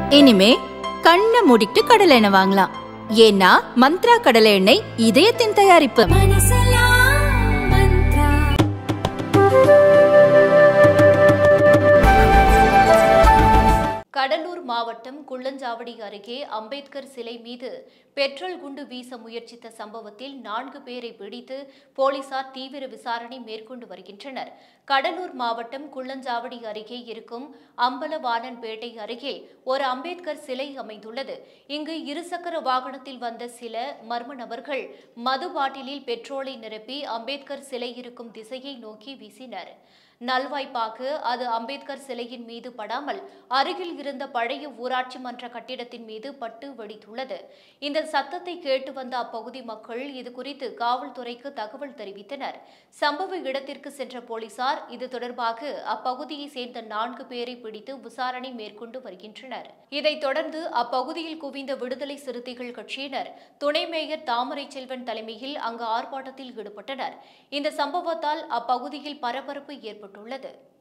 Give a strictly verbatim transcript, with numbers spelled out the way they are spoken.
இனிமே கண்ணை மூடிட்டு கடலை எண்ணெய் வாங்கலாம். ஏன்னா மந்த்ரா கடலை எண்ணெய் இதயத்தின் தயாரிப்பு. கடலூர் மாவட்டம் குள்ளஞ்சாவடி அருகே அம்பேத்கர் சிலை மீது பெட்ரோல் குண்டு வீச முயற்சித்த சம்பவத்தில் நான்கு பேரை பிடித்து போலீசார் தீவிர விசாரணை மேற்கொண்டு வருகின்றனர். கடலூர் மாவட்டம் குள்ளஞ்சாவடி அருகே இருக்கும் அம்பலவாணன்பேட்டை அருகே ஒரு அம்பேத்கர் சிலை அமைந்துள்ளது. இங்கு இருசக்கர வாகனத்தில் வந்த சில மர்ம நபர்கள் மது பாட்டிலில் பெட்ரோலை நிரப்பி அம்பேத்கர் சிலை இருக்கும் திசையை நோக்கி வீசினர். நல்வாய்ப்பாக அது அம்பேத்கர் சிலையின் மீது படாமல் அருகில் இருந்த பழைய ஊராட்சி மன்ற கட்டிடத்தின் மீது பட்டு வெடித்துள்ளது. இந்த சத்தத்தை கேட்டு வந்த அப்பகுதி மக்கள் இதுகுறித்து காவல்துறைக்கு தகவல் தெரிவித்தனர். சம்பவ இடத்திற்கு சென்ற போலீசார் இது தொடர்பாக அப்பகுதியை சேர்ந்த நான்கு பேரை பிடித்து விசாரணை மேற்கொண்டு வருகின்றனர். இதைத் தொடர்ந்து அப்பகுதியில் குவிந்த விடுதலை சிறுத்தைகள் கட்சியினர் துணை மேயர் தாமரை செல்வன் தலைமையில் அங்கு ஆர்ப்பாட்டத்தில் ஈடுபட்டனர். இந்த சம்பவத்தால் அப்பகுதியில் பரபரப்பு ஏற்பட்டது.